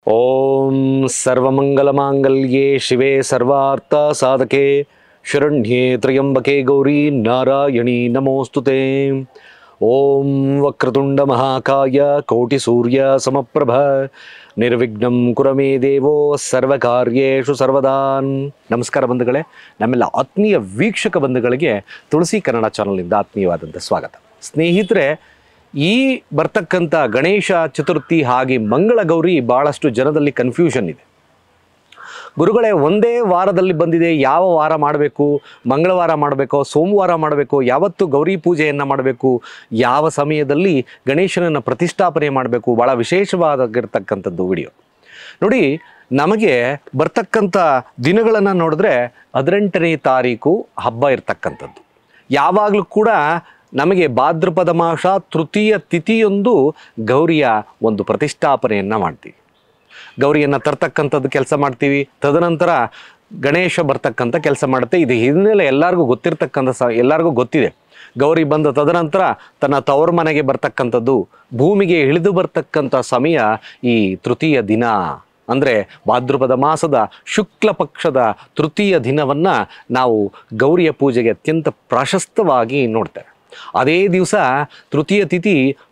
ಓಂ ಸರ್ವಮಂಗಲಮಾಂಗಲ್ಯೆ ಶಿವೆ ಸರ್ವಾರ್ಥ ಸಾಧಕೆ ಶರಣ್ಯೆ ತ್ರ್ಯಂಬಕೆ ಗೌರಿ ನಾರಾಯಣಿ ನಮೋಸ್ತುತೆ. ಓಂ ವಕ್ರತುಂಡ ಮಹಾಕಾಯ ಕೋಟಿ ಸೂರ್ಯ ಸಮಪ್ರಭ ನಿರ್ವಿಘ್ನಂ ಕುರು ಮೇ ದೇವೋ ಸರ್ವಕಾರ್ಯೇಷು ಸರ್ವದಾನ್. ನಮಸ್ಕಾರ ಬಂಧುಗಳೇ, ನಮ್ಮೆಲ್ಲ ಆತ್ಮೀಯ ವೀಕ್ಷಕ ಬಂಧುಗಳಿಗೆ ತುಳಸಿ ಕನ್ನಡ ಚಾನಲ್ನಿಂದ ಆತ್ಮೀಯವಾದಂಥ ಸ್ವಾಗತ. ಸ್ನೇಹಿತರೆ, ಈ ಬರ್ತಕ್ಕಂಥ ಗಣೇಶ ಚತುರ್ಥಿ ಹಾಗೆ ಮಂಗಳ ಗೌರಿ ಭಾಳಷ್ಟು ಜನದಲ್ಲಿ ಕನ್ಫ್ಯೂಷನ್ ಇದೆ. ಗುರುಗಳೇ, ಒಂದೇ ವಾರದಲ್ಲಿ ಬಂದಿದೆ, ಯಾವ ವಾರ ಮಾಡಬೇಕು, ಮಂಗಳವಾರ ಮಾಡಬೇಕೋ ಸೋಮವಾರ ಮಾಡಬೇಕು, ಯಾವತ್ತು ಗೌರಿ ಪೂಜೆಯನ್ನು ಮಾಡಬೇಕು, ಯಾವ ಸಮಯದಲ್ಲಿ ಗಣೇಶನನ್ನು ಪ್ರತಿಷ್ಠಾಪನೆ ಮಾಡಬೇಕು, ಭಾಳ ವಿಶೇಷವಾಗಿರ್ತಕ್ಕಂಥದ್ದು ವಿಡಿಯೋ ನೋಡಿ. ನಮಗೆ ಬರ್ತಕ್ಕಂಥ ದಿನಗಳನ್ನು ನೋಡಿದ್ರೆ 18ನೇ ತಾರೀಕು ಹಬ್ಬ ಇರ್ತಕ್ಕಂಥದ್ದು. ಯಾವಾಗಲೂ ಕೂಡ ನಮಗೆ ಭಾದ್ರಪದ ಮಾಸ ತೃತೀಯ ತಿಥಿಯೊಂದು ಗೌರಿಯ ಒಂದು ಪ್ರತಿಷ್ಠಾಪನೆಯನ್ನು ಮಾಡ್ತೀವಿ. ಗೌರಿಯನ್ನು ತರ್ತಕ್ಕಂಥದ್ದು ಕೆಲಸ ಮಾಡ್ತೀವಿ. ತದನಂತರ ಗಣೇಶ ಬರ್ತಕ್ಕಂಥ ಕೆಲಸ ಮಾಡುತ್ತೆ. ಇದು ಹಿನ್ನೆಲೆ ಎಲ್ಲರಿಗೂ ಗೊತ್ತಿರ್ತಕ್ಕಂಥ ಎಲ್ಲರಿಗೂ ಗೊತ್ತಿದೆ. ಗೌರಿ ಬಂದ ತದನಂತರ ತನ್ನ ತವರು ಮನೆಗೆ ಬರ್ತಕ್ಕಂಥದ್ದು, ಭೂಮಿಗೆ ಇಳಿದು ಬರ್ತಕ್ಕಂಥ ಸಮಯ ಈ ತೃತೀಯ ದಿನ, ಅಂದರೆ ಭಾದ್ರಪದ ಮಾಸದ ಶುಕ್ಲ ಪಕ್ಷದ ತೃತೀಯ ದಿನವನ್ನು ನಾವು ಗೌರಿಯ ಪೂಜೆಗೆ ಅತ್ಯಂತ ಪ್ರಾಶಸ್ತವಾಗಿ ನೋಡ್ತೇವೆ. ಅದೇ ದಿವಸ ತೃತೀಯ ತಿಥಿ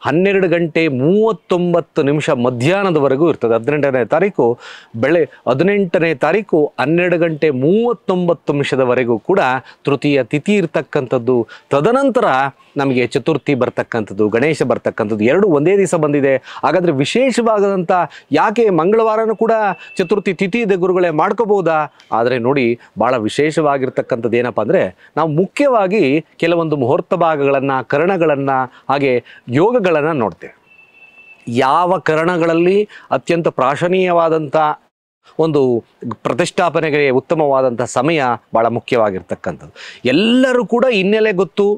12:39 ಮಧ್ಯಾಹ್ನದವರೆಗೂ ಇರ್ತದೆ. 18ನೇ ತಾರೀಕು 18ನೇ ತಾರೀಕು 12:39 ಕೂಡ ತೃತೀಯ ತಿಥಿ ಇರ್ತಕ್ಕಂಥದ್ದು. ತದನಂತರ ನಮಗೆ ಚತುರ್ಥಿ ಬರ್ತಕ್ಕಂಥದ್ದು, ಗಣೇಶ ಬರ್ತಕ್ಕಂಥದ್ದು, ಎರಡು ಒಂದೇ ದಿವಸ ಬಂದಿದೆ. ಹಾಗಾದರೆ ವಿಶೇಷವಾದಂಥ ಯಾಕೆ ಮಂಗಳವಾರನೂ ಕೂಡ ಚತುರ್ಥಿ ತಿಥಿ ಇದೆ ಗುರುಗಳೇ, ಮಾಡ್ಕೋಬೋದಾ? ಆದರೆ ನೋಡಿ, ಭಾಳ ವಿಶೇಷವಾಗಿರ್ತಕ್ಕಂಥದ್ದು ಏನಪ್ಪ ಅಂದರೆ, ನಾವು ಮುಖ್ಯವಾಗಿ ಕೆಲವೊಂದು ಮುಹೂರ್ತ ಭಾಗಗಳನ್ನು, ಕರಣಗಳನ್ನು, ಹಾಗೆ ಯೋಗಗಳನ್ನು ನೋಡ್ತೇವೆ. ಯಾವ ಕರಣಗಳಲ್ಲಿ ಅತ್ಯಂತ ಪ್ರಾಶನೀಯವಾದಂಥ ಒಂದು ಪ್ರತಿಷ್ಠಾಪನೆಗೆ ಉತ್ತಮವಾದಂಥ ಸಮಯ ಭಾಳ ಮುಖ್ಯವಾಗಿರ್ತಕ್ಕಂಥದ್ದು. ಎಲ್ಲರೂ ಕೂಡ ಹಿನ್ನೆಲೆ ಗೊತ್ತು,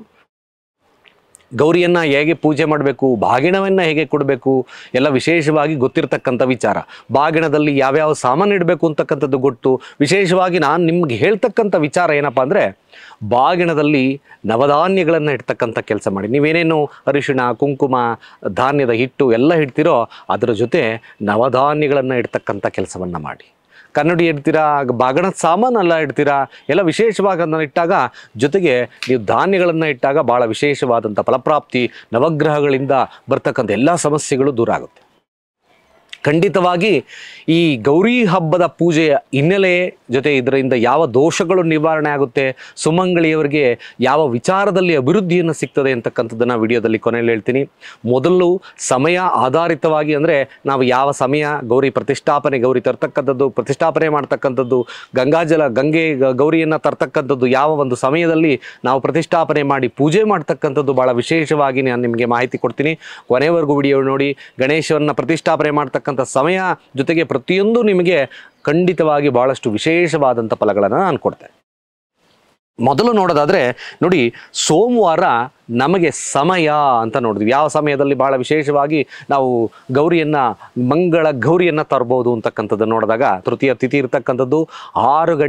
ಗೌರಿಯನ್ನು ಹೇಗೆ ಪೂಜೆ ಮಾಡಬೇಕು, ಬಾಗಿಣವನ್ನು ಹೇಗೆ ಕೊಡಬೇಕು ಎಲ್ಲ ವಿಶೇಷವಾಗಿ ಗೊತ್ತಿರ್ತಕ್ಕಂಥ ವಿಚಾರ. ಬಾಗಿಣದಲ್ಲಿ ಯಾವ್ಯಾವ ಸಾಮಾನು ಇಡಬೇಕು ಅಂತಕ್ಕಂಥದ್ದು ಗೊತ್ತು. ವಿಶೇಷವಾಗಿ ನಾನು ನಿಮ್ಗೆ ಹೇಳ್ತಕ್ಕಂಥ ವಿಚಾರ ಏನಪ್ಪ ಅಂದರೆ, ಬಾಗಿಣದಲ್ಲಿ ನವಧಾನ್ಯಗಳನ್ನು ಇಡ್ತಕ್ಕಂಥ ಕೆಲಸ ಮಾಡಿ. ನೀವೇನೇನು ಅರಿಶಿಣ, ಕುಂಕುಮ, ಧಾನ್ಯದ ಹಿಟ್ಟು ಎಲ್ಲ ಇಡ್ತೀರೋ ಅದರ ಜೊತೆ ನವಧಾನ್ಯಗಳನ್ನು ಇಡ್ತಕ್ಕಂಥ ಕೆಲಸವನ್ನು ಮಾಡಿ. ಕನ್ನಡಿ ಇಡ್ತೀರಾ, ಬಾಗಣದ ಸಾಮಾನೆಲ್ಲ ಇಡ್ತೀರಾ, ಎಲ್ಲ ವಿಶೇಷವಾಗಿ ಅದನ್ನು ಇಟ್ಟಾಗ, ಜೊತೆಗೆ ನೀವು ಧಾನ್ಯಗಳನ್ನು ಇಟ್ಟಾಗ ಭಾಳ ವಿಶೇಷವಾದಂಥ ಫಲಪ್ರಾಪ್ತಿ, ನವಗ್ರಹಗಳಿಂದ ಬರ್ತಕ್ಕಂಥ ಎಲ್ಲ ಸಮಸ್ಯೆಗಳು ದೂರ ಆಗುತ್ತೆ. ಖಂಡಿತವಾಗಿ ಈ ಗೌರಿ ಹಬ್ಬದ ಪೂಜೆಯ ಹಿನ್ನೆಲೆ ಜೊತೆ ಇದರಿಂದ ಯಾವ ದೋಷಗಳು ನಿವಾರಣೆ ಆಗುತ್ತೆ, ಸುಮಂಗಳಿಯವರಿಗೆ ಯಾವ ವಿಚಾರದಲ್ಲಿ ಅಭಿವೃದ್ಧಿಯನ್ನು ಸಿಗ್ತದೆ ಅಂತಕ್ಕಂಥದ್ದನ್ನು ವಿಡಿಯೋದಲ್ಲಿ ಕೊನೆಯಲ್ಲಿ ಹೇಳ್ತೀನಿ. ಮೊದಲು ಸಮಯ ಆಧಾರಿತವಾಗಿ, ಅಂದರೆ ನಾವು ಯಾವ ಸಮಯ ಗೌರಿ ಪ್ರತಿಷ್ಠಾಪನೆ, ಗೌರಿ ತರ್ತಕ್ಕಂಥದ್ದು, ಪ್ರತಿಷ್ಠಾಪನೆ ಮಾಡ್ತಕ್ಕಂಥದ್ದು, ಗಂಗೆ ಗೌರಿಯನ್ನು ತರ್ತಕ್ಕಂಥದ್ದು ಯಾವ ಒಂದು ಸಮಯದಲ್ಲಿ ನಾವು ಪ್ರತಿಷ್ಠಾಪನೆ ಮಾಡಿ ಪೂಜೆ ಮಾಡ್ತಕ್ಕಂಥದ್ದು ಭಾಳ ವಿಶೇಷವಾಗಿ ನಾನು ನಿಮಗೆ ಮಾಹಿತಿ ಕೊಡ್ತೀನಿ. ಕೊನೆವರೆಗೂ ವಿಡಿಯೋ ನೋಡಿ. ಗಣೇಶವನ್ನು ಪ್ರತಿಷ್ಠಾಪನೆ ಮಾಡ್ತಕ್ಕಂಥ ಸಮಯ ಜೊತೆಗೆ ಪ್ರತಿಯೊಂದು ನಿಮಗೆ ಖಂಡಿತವಾಗಿ ಬಹಳಷ್ಟು ವಿಶೇಷವಾದಂಥ ಫಲಗಳನ್ನು ನಾನು ಕೊಡ್ತೇನೆ. ಮೊದಲು ನೋಡೋದಾದರೆ ನೋಡಿ, ಸೋಮವಾರ ನಮಗೆ ಸಮಯ ಅಂತ ನೋಡಿದ್ವಿ. ಯಾವ ಸಮಯದಲ್ಲಿ ಭಾಳ ವಿಶೇಷವಾಗಿ ನಾವು ಗೌರಿಯನ್ನು, ಮಂಗಳ ಗೌರಿಯನ್ನು ತರ್ಬೋದು ಅಂತಕ್ಕಂಥದ್ದು ನೋಡಿದಾಗ, ತೃತೀಯ ತಿಥಿ ಇರ್ತಕ್ಕಂಥದ್ದು 6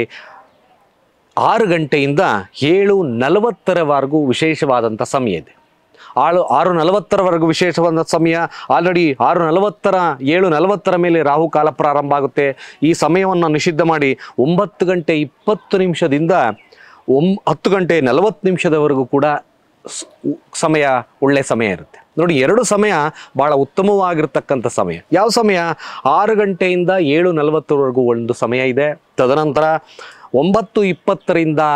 ಗಂಟೆಯಿಂದ 7:40 ವಿಶೇಷವಾದಂಥ ಸಮಯ ಇದೆ. 6:40 ವಿಶೇಷವಾದ ಸಮಯ. ಆಲ್ರೆಡಿ 7:40 ಮೇಲೆ ರಾಹುಕಾಲ ಪ್ರಾರಂಭ ಆಗುತ್ತೆ. ಈ ಸಮಯವನ್ನು ನಿಷಿದ್ಧ ಮಾಡಿ 9:20 10:40 ಕೂಡ ಸಮಯ, ಒಳ್ಳೆಯ ಸಮಯ ಇರುತ್ತೆ ನೋಡಿ. ಎರಡು ಸಮಯ ಭಾಳ ಉತ್ತಮವಾಗಿರ್ತಕ್ಕಂಥ ಸಮಯ. ಯಾವ ಸಮಯ? 6 ಗಂಟೆಯಿಂದ 7:40 ಒಂದು ಸಮಯ ಇದೆ. ತದನಂತರ 9:20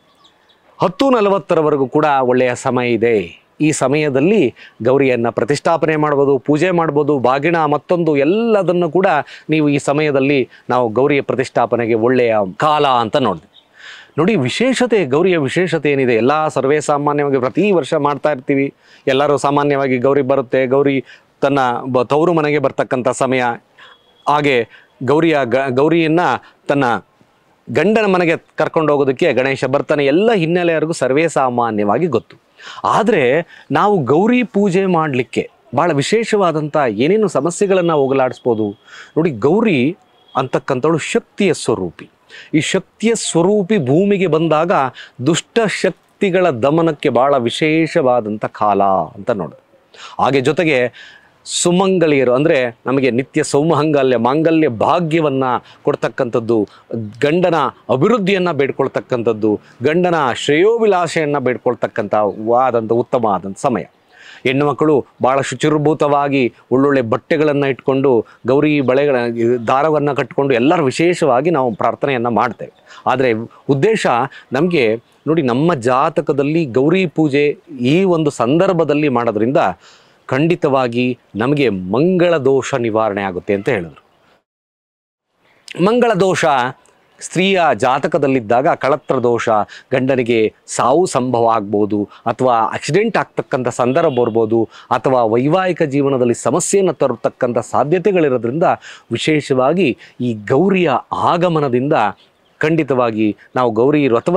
10:40 ಕೂಡ ಒಳ್ಳೆಯ ಸಮಯ ಇದೆ. ಈ ಸಮಯದಲ್ಲಿ ಗೌರಿಯನ್ನು ಪ್ರತಿಷ್ಠಾಪನೆ ಮಾಡ್ಬೋದು, ಪೂಜೆ ಮಾಡ್ಬೋದು, ಬಾಗಿಣ ಮತ್ತೊಂದು ಎಲ್ಲದನ್ನು ಕೂಡ ನೀವು ಈ ಸಮಯದಲ್ಲಿ ನಾವು ಗೌರಿಯ ಪ್ರತಿಷ್ಠಾಪನೆಗೆ ಒಳ್ಳೆಯ ಕಾಲ ಅಂತ ನೋಡಿದ್ವಿ. ನೋಡಿ, ವಿಶೇಷತೆ, ಗೌರಿಯ ವಿಶೇಷತೆ ಏನಿದೆ, ಎಲ್ಲ ಸರ್ವೇ ಸಾಮಾನ್ಯವಾಗಿ ಪ್ರತಿ ವರ್ಷ ಮಾಡ್ತಾ ಇರ್ತೀವಿ. ಎಲ್ಲರೂ ಸಾಮಾನ್ಯವಾಗಿ ಗೌರಿ ಬರುತ್ತೆ, ಗೌರಿ ತನ್ನ ತವರು ಮನೆಗೆ ಬರ್ತಕ್ಕಂಥ ಸಮಯ. ಹಾಗೆ ಗೌರಿಯನ್ನು ತನ್ನ ಗಂಡನ ಮನೆಗೆ ಕರ್ಕೊಂಡು ಹೋಗೋದಕ್ಕೆ ಗಣೇಶ ಬರ್ತಾನೆ, ಎಲ್ಲ ಹಿನ್ನೆಲೆಯವರೆಗೂ ಸರ್ವೇ ಸಾಮಾನ್ಯವಾಗಿ ಗೊತ್ತು. ಆದರೆ ನಾವು ಗೌರಿ ಪೂಜೆ ಮಾಡಲಿಕ್ಕೆ ಭಾಳ ವಿಶೇಷವಾದಂಥ ಏನೇನು ಸಮಸ್ಯೆಗಳನ್ನು ಹೋಗಲಾಡಿಸ್ಬೋದು ನೋಡಿ. ಗೌರಿ ಅಂತಕ್ಕಂಥವಳು ಶಕ್ತಿಯ ಸ್ವರೂಪಿ. ಈ ಶಕ್ತಿಯ ಸ್ವರೂಪಿ ಭೂಮಿಗೆ ಬಂದಾಗ ದುಷ್ಟ ಶಕ್ತಿಗಳ ದಮನಕ್ಕೆ ಭಾಳ ವಿಶೇಷವಾದಂಥ ಕಾಲ ಅಂತ ನೋಡೋದು. ಹಾಗೆ ಜೊತೆಗೆ ಸುಮಂಗಲಿಯರು ಅಂದರೆ ನಮಗೆ ನಿತ್ಯ ಮಾಂಗಲ್ಯ ಭಾಗ್ಯವನ್ನು ಕೊಡ್ತಕ್ಕಂಥದ್ದು, ಗಂಡನ ಅಭಿವೃದ್ಧಿಯನ್ನು ಬೇಡ್ಕೊಳ್ತಕ್ಕಂಥದ್ದು, ಗಂಡನ ಶ್ರೇಯೋಭಿಲಾಷೆಯನ್ನು ಬೇಡ್ಕೊಳ್ತಕ್ಕಂಥ ಉತ್ತಮ ಆದಂಥ ಸಮಯ. ಹೆಣ್ಣು ಮಕ್ಕಳು ಭಾಳ ಶುಚಿರ್ಭೂತವಾಗಿ ಒಳ್ಳೊಳ್ಳೆ ಬಟ್ಟೆಗಳನ್ನು ಇಟ್ಕೊಂಡು ಗೌರಿ ದಾರವನ್ನು ಕಟ್ಟಿಕೊಂಡು ಎಲ್ಲರೂ ವಿಶೇಷವಾಗಿ ನಾವು ಪ್ರಾರ್ಥನೆಯನ್ನು ಮಾಡ್ತೇವೆ. ಆದರೆ ಉದ್ದೇಶ ನಮಗೆ ನೋಡಿ, ನಮ್ಮ ಜಾತಕದಲ್ಲಿ ಗೌರಿ ಪೂಜೆ ಈ ಒಂದು ಸಂದರ್ಭದಲ್ಲಿ ಮಾಡೋದ್ರಿಂದ ಖಂಡಿತವಾಗಿ ನಮಗೆ ಮಂಗಳ ದೋಷ ನಿವಾರಣೆ ಆಗುತ್ತೆ ಅಂತ ಹೇಳಿದ್ರು. ಮಂಗಳ ದೋಷ ಸ್ತ್ರೀಯ ಜಾತಕದಲ್ಲಿದ್ದಾಗ ಕಳತ್ರ ದೋಷ, ಗಂಡನಿಗೆ ಸಾವು ಸಂಭವ ಆಗ್ಬೋದು, ಅಥವಾ ಆಕ್ಸಿಡೆಂಟ್ ಆಗ್ತಕ್ಕಂಥ ಸಂದರ್ಭ ಬರ್ಬೋದು, ಅಥವಾ ವೈವಾಹಿಕ ಜೀವನದಲ್ಲಿ ಸಮಸ್ಯೆಯನ್ನು ತರತಕ್ಕಂಥ ಸಾಧ್ಯತೆಗಳಿರೋದ್ರಿಂದ ವಿಶೇಷವಾಗಿ ಈ ಗೌರಿಯ ಆಗಮನದಿಂದ ಖಂಡಿತವಾಗಿ ನಾವು ಗೌರಿ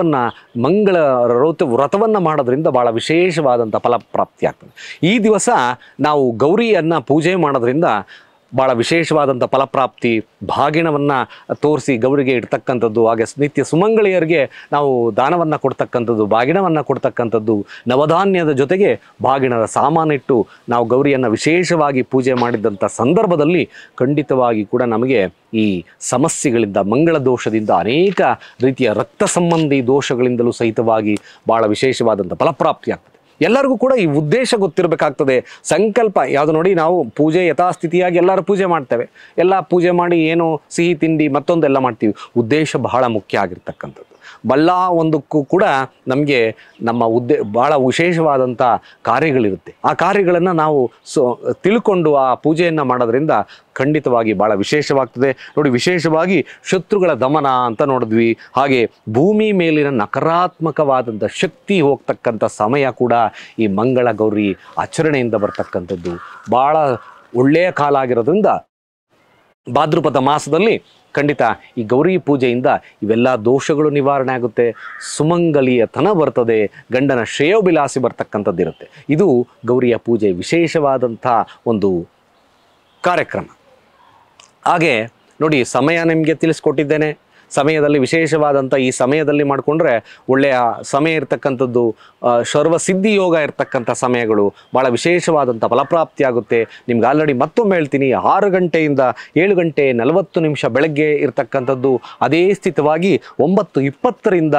ವ್ರತವನ್ನು ಮಾಡೋದ್ರಿಂದ ಭಾಳ ವಿಶೇಷವಾದಂಥ ಫಲಪ್ರಾಪ್ತಿ ಆಗ್ತದೆ. ಈ ದಿವಸ ನಾವು ಗೌರಿಯನ್ನು ಪೂಜೆ ಮಾಡೋದ್ರಿಂದ ಭಾಳ ವಿಶೇಷವಾದಂಥ ಫಲಪ್ರಾಪ್ತಿ, ಬಾಗಿಣವನ್ನು ತೋರಿಸಿ ಗೌರಿಗೆ ಇಡ್ತಕ್ಕಂಥದ್ದು, ಹಾಗೆ ನಿತ್ಯ ಸುಮಂಗಳಿಯರಿಗೆ ನಾವು ದಾನವನ್ನು ಕೊಡ್ತಕ್ಕಂಥದ್ದು, ಬಾಗಿಣವನ್ನು ಕೊಡ್ತಕ್ಕಂಥದ್ದು, ನವಧಾನ್ಯದ ಜೊತೆಗೆ ಬಾಗಿಣದ ಸಾಮಾನಿಟ್ಟು ನಾವು ಗೌರಿಯನ್ನು ವಿಶೇಷವಾಗಿ ಪೂಜೆ ಮಾಡಿದಂಥ ಸಂದರ್ಭದಲ್ಲಿ ಖಂಡಿತವಾಗಿ ಕೂಡ ನಮಗೆ ಈ ಸಮಸ್ಯೆಗಳಿಂದ, ಮಂಗಳ ದೋಷದಿಂದ, ಅನೇಕ ರೀತಿಯ ರಕ್ತ ಸಂಬಂಧಿ ದೋಷಗಳಿಂದಲೂ ಸಹಿತವಾಗಿ ಭಾಳ ವಿಶೇಷವಾದಂಥ ಫಲಪ್ರಾಪ್ತಿ ಆಗ್ತದೆ. ಎಲ್ಲರಿಗೂ ಕೂಡ ಈ ಉದ್ದೇಶ ಗೊತ್ತಿರಬೇಕಾಗ್ತದೆ. ಸಂಕಲ್ಪ ಯಾವುದು ನೋಡಿ, ನಾವು ಪೂಜೆ ಯಥಾಸ್ಥಿತಿಯಾಗಿ ಎಲ್ಲರೂ ಪೂಜೆ ಮಾಡ್ತೇವೆ, ಎಲ್ಲ ಪೂಜೆ ಮಾಡಿ ಏನು ಸಿಹಿ ತಿಂಡಿ ಮತ್ತೊಂದೆಲ್ಲ ಮಾಡ್ತೀವಿ. ಉದ್ದೇಶ ಬಹಳ ಮುಖ್ಯ ಆಗಿರ್ತಕ್ಕಂಥದ್ದು. ಒಂದಕ್ಕೂ ಕೂಡ ನಮಗೆ ನಮ್ಮ ಭಾಳ ವಿಶೇಷವಾದಂಥ ಕಾರ್ಯಗಳಿರುತ್ತೆ. ಆ ಕಾರ್ಯಗಳನ್ನು ನಾವು ತಿಳ್ಕೊಂಡು ಆ ಪೂಜೆಯನ್ನು ಮಾಡೋದ್ರಿಂದ ಖಂಡಿತವಾಗಿ ಭಾಳ ವಿಶೇಷವಾಗ್ತದೆ. ನೋಡಿ, ವಿಶೇಷವಾಗಿ ಶತ್ರುಗಳ ದಮನ ಅಂತ ನೋಡಿದ್ವಿ. ಹಾಗೆ ಭೂಮಿ ಮೇಲಿನ ನಕಾರಾತ್ಮಕವಾದಂಥ ಶಕ್ತಿ ಹೋಗ್ತಕ್ಕಂಥ ಸಮಯ ಕೂಡ ಈ ಮಂಗಳ ಗೌರಿ ಆಚರಣೆಯಿಂದ ಬರ್ತಕ್ಕಂಥದ್ದು ಭಾಳ ಒಳ್ಳೆಯ ಕಾಲ ಆಗಿರೋದ್ರಿಂದ ಭಾದ್ರಪದ ಮಾಸದಲ್ಲಿ ಖಂಡಿತ ಈ ಗೌರಿ ಪೂಜೆಯಿಂದ ಇವೆಲ್ಲ ದೋಷಗಳು ನಿವಾರಣೆ ಆಗುತ್ತೆ, ಸುಮಂಗಲಿಯತನ ಬರ್ತದೆ, ಗಂಡನ ಶ್ರೇಯೋಭಿಲಾಸಿ ಬರ್ತಕ್ಕಂಥದ್ದು ಇರುತ್ತೆ. ಇದು ಗೌರಿಯ ಪೂಜೆ ವಿಶೇಷವಾದಂಥ ಒಂದು ಕಾರ್ಯಕ್ರಮ. ಹಾಗೆ ನೋಡಿ, ಸಮಯ ನಿಮಗೆ ತಿಳಿಸ್ಕೊಟ್ಟಿದ್ದೇನೆ. ಸಮಯದಲ್ಲಿ ವಿಶೇಷವಾದಂಥ ಈ ಸಮಯದಲ್ಲಿ ಮಾಡಿಕೊಂಡ್ರೆ ಒಳ್ಳೆಯ ಸಮಯ ಇರ್ತಕ್ಕಂಥದ್ದು, ಸರ್ವಸಿದ್ಧಿ ಯೋಗ ಇರ್ತಕ್ಕಂಥ ಸಮಯಗಳು, ಭಾಳ ವಿಶೇಷವಾದಂಥ ಫಲಪ್ರಾಪ್ತಿ ಆಗುತ್ತೆ. ನಿಮ್ಗೆ ಆಲ್ರೆಡಿ ಮತ್ತೊಮ್ಮೆ ಹೇಳ್ತೀನಿ, 6 ಗಂಟೆಯಿಂದ 7 ಗಂಟೆ 40 ನಿಮಿಷ ಬೆಳಗ್ಗೆ ಇರ್ತಕ್ಕಂಥದ್ದು, ಅದೇ ಸ್ಥಿತವಾಗಿ 9:20ರಿಂದ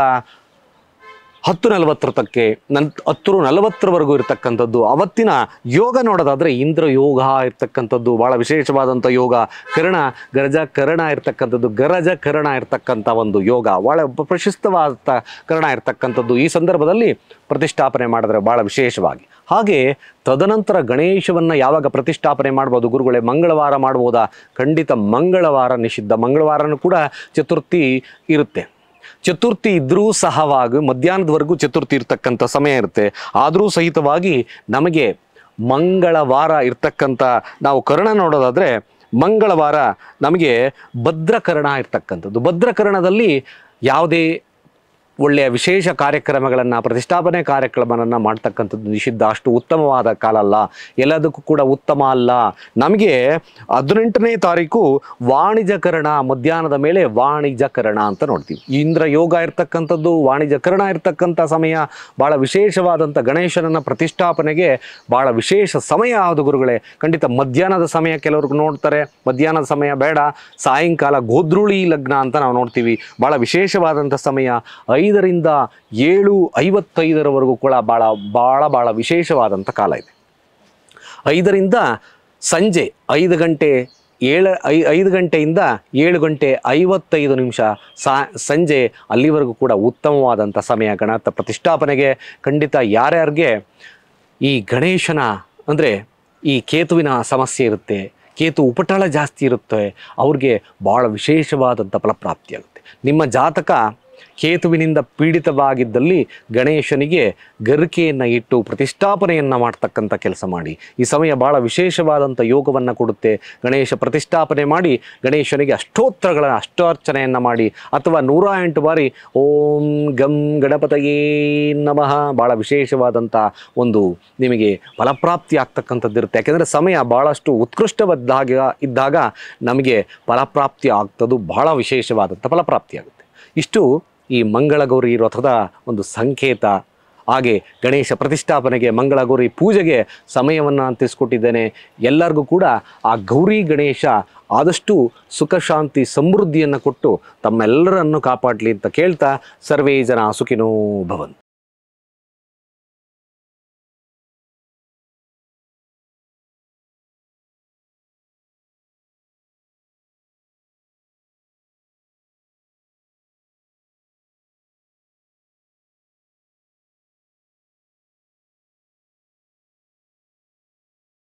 10:40 10:40 ಇರ್ತಕ್ಕಂಥದ್ದು. ಅವತ್ತಿನ ಯೋಗ ನೋಡೋದಾದರೆ ಇಂದ್ರ ಯೋಗ ಇರ್ತಕ್ಕಂಥದ್ದು, ಭಾಳ ವಿಶೇಷವಾದಂಥ ಯೋಗ. ಗರಜ ಕರಣ ಇರ್ತಕ್ಕಂಥ ಒಂದು ಯೋಗ, ಭಾಳ ಪ್ರಶಸ್ತವಾದ ಕರಣ ಇರ್ತಕ್ಕಂಥದ್ದು. ಈ ಸಂದರ್ಭದಲ್ಲಿ ಪ್ರತಿಷ್ಠಾಪನೆ ಮಾಡಿದ್ರೆ ಭಾಳ ವಿಶೇಷವಾಗಿ. ಹಾಗೆ ತದನಂತರ ಗಣೇಶವನ್ನು ಯಾವಾಗ ಪ್ರತಿಷ್ಠಾಪನೆ ಮಾಡ್ಬೋದು ಗುರುಗಳೇ? ಮಂಗಳವಾರ ಮಾಡ್ಬೋದಾ? ಖಂಡಿತ ಮಂಗಳವಾರ ನಿಷಿದ್ಧ. ಮಂಗಳವಾರನೂ ಕೂಡ ಚತುರ್ಥಿ ಇರುತ್ತೆ. ಚತುರ್ಥಿ ಇದ್ದರೂ ಸಹವಾಗಿ ಮಧ್ಯಾಹ್ನದವರೆಗೂ ಚತುರ್ಥಿ ಇರ್ತಕ್ಕಂಥ ಸಮಯ ಇರುತ್ತೆ. ಆದರೂ ಸಹಿತವಾಗಿ ನಮಗೆ ಮಂಗಳವಾರ ಇರ್ತಕ್ಕಂಥ, ನಾವು ಕರ್ಣ ನೋಡೋದಾದರೆ ಮಂಗಳವಾರ ನಮಗೆ ಭದ್ರಕರ್ಣ ಇರ್ತಕ್ಕಂಥದ್ದು. ಭದ್ರಕರ್ಣದಲ್ಲಿ ಯಾವುದೇ ಒಳ್ಳೆಯ ವಿಶೇಷ ಕಾರ್ಯಕ್ರಮಗಳನ್ನು, ಪ್ರತಿಷ್ಠಾಪನೆ ಕಾರ್ಯಕ್ರಮವನ್ನು ಮಾಡ್ತಕ್ಕಂಥದ್ದು ನಿಷಿದ್ಧ. ಅಷ್ಟು ಉತ್ತಮವಾದ ಕಾಲ ಅಲ್ಲ, ಎಲ್ಲದಕ್ಕೂ ಕೂಡ ಉತ್ತಮ ಅಲ್ಲ. ನಮಗೆ 18ನೇ ತಾರೀಕು ವಾಣಿಜ್ಯಕರಣ, ಮಧ್ಯಾಹ್ನದ ಮೇಲೆ ವಾಣಿಜ್ಯಕರಣ ಅಂತ ನೋಡ್ತೀವಿ. ಇಂದ್ರ ಯೋಗ ಇರ್ತಕ್ಕಂಥದ್ದು, ವಾಣಿಜ್ಯಕರಣ ಇರ್ತಕ್ಕಂಥ ಸಮಯ ಭಾಳ ವಿಶೇಷವಾದಂಥ ಗಣೇಶನನ್ನು ಪ್ರತಿಷ್ಠಾಪನೆಗೆ ಭಾಳ ವಿಶೇಷ ಸಮಯ ಯಾವುದು ಗುರುಗಳೇ? ಖಂಡಿತ ಮಧ್ಯಾಹ್ನದ ಸಮಯ ಕೆಲವ್ರಿಗೆ ನೋಡ್ತಾರೆ, ಮಧ್ಯಾಹ್ನದ ಸಮಯ ಬೇಡ, ಸಾಯಂಕಾಲ ಗೋಧೃಳಿ ಲಗ್ನ ಅಂತ ನಾವು ನೋಡ್ತೀವಿ. ಭಾಳ ವಿಶೇಷವಾದಂಥ ಸಮಯ. 5ರಿಂದ 7:55 ಕೂಡ ಭಾಳ ವಿಶೇಷವಾದಂಥ ಕಾಲ ಇದೆ. 5ರಿಂದ ಸಂಜೆ 5 ಗಂಟೆಯಿಂದ 7:55 ಸಂಜೆ ಅಲ್ಲಿವರೆಗೂ ಕೂಡ ಉತ್ತಮವಾದಂಥ ಸಮಯ ಗಣಪತಿ ಪ್ರತಿಷ್ಠಾಪನೆಗೆ. ಖಂಡಿತ ಯಾರ್ಯಾರಿಗೆ ಈ ಗಣೇಶನ ಅಂದರೆ ಈ ಕೇತುವಿನ ಸಮಸ್ಯೆ ಇರುತ್ತೆ, ಕೇತು ಉಪಟಳ ಜಾಸ್ತಿ ಇರುತ್ತೆ, ಅವ್ರಿಗೆ ಭಾಳ ವಿಶೇಷವಾದಂಥ ಫಲಪ್ರಾಪ್ತಿಯಾಗುತ್ತೆ. ನಿಮ್ಮ ಜಾತಕ ಕೇತುವಿನಿಂದ ಪೀಡಿತವಾಗಿದ್ದಲ್ಲಿ ಗಣೇಶನಿಗೆ ಗರಿಕೆಯನ್ನು ಇಟ್ಟು ಪ್ರತಿಷ್ಠಾಪನೆಯನ್ನು ಮಾಡ್ತಕ್ಕಂಥ ಕೆಲಸ ಮಾಡಿ. ಈ ಸಮಯ ಭಾಳ ವಿಶೇಷವಾದಂಥ ಯೋಗವನ್ನು ಕೊಡುತ್ತೆ. ಗಣೇಶ ಪ್ರತಿಷ್ಠಾಪನೆ ಮಾಡಿ ಗಣೇಶನಿಗೆ ಅಷ್ಟಾರ್ಚನೆಯನ್ನು ಮಾಡಿ, ಅಥವಾ 108 ಬಾರಿ ಓಂ ಗಂ ಗಣಪತಯೇ ನಮಃ, ಭಾಳ ವಿಶೇಷವಾದಂಥ ಒಂದು ನಿಮಗೆ ಫಲಪ್ರಾಪ್ತಿ ಆಗ್ತಕ್ಕಂಥದ್ದು ಇರುತ್ತೆ. ಯಾಕೆಂದರೆ ಸಮಯ ಭಾಳಷ್ಟು ಇದ್ದಾಗ ನಮಗೆ ಫಲಪ್ರಾಪ್ತಿ ಆಗ್ತದ್ದು ಭಾಳ ವಿಶೇಷವಾದಂಥ ಫಲಪ್ರಾಪ್ತಿ ಆಗುತ್ತೆ. ಇಷ್ಟು ಈ ಮಂಗಳಗೌರಿ ವ್ರತದ ಒಂದು ಸಂಕೇತ. ಹಾಗೆ ಗಣೇಶ ಪ್ರತಿಷ್ಠಾಪನೆಗೆ ಮಂಗಳ ಗೌರಿ ಪೂಜೆಗೆ ಸಮಯವನ್ನು ಅಂತಿಸ್ಕೊಟ್ಟಿದ್ದೇನೆ. ಎಲ್ಲರಿಗೂ ಕೂಡ ಆ ಗೌರಿ ಗಣೇಶ ಆದಷ್ಟು ಸುಖ ಶಾಂತಿ ಸಮೃದ್ಧಿಯನ್ನು ಕೊಟ್ಟು ತಮ್ಮೆಲ್ಲರನ್ನು ಕಾಪಾಡಲಿ ಅಂತ ಕೇಳ್ತಾ ಸರ್ವೇ ಜನ ಸುಖಿನೋ ಭವಂತು.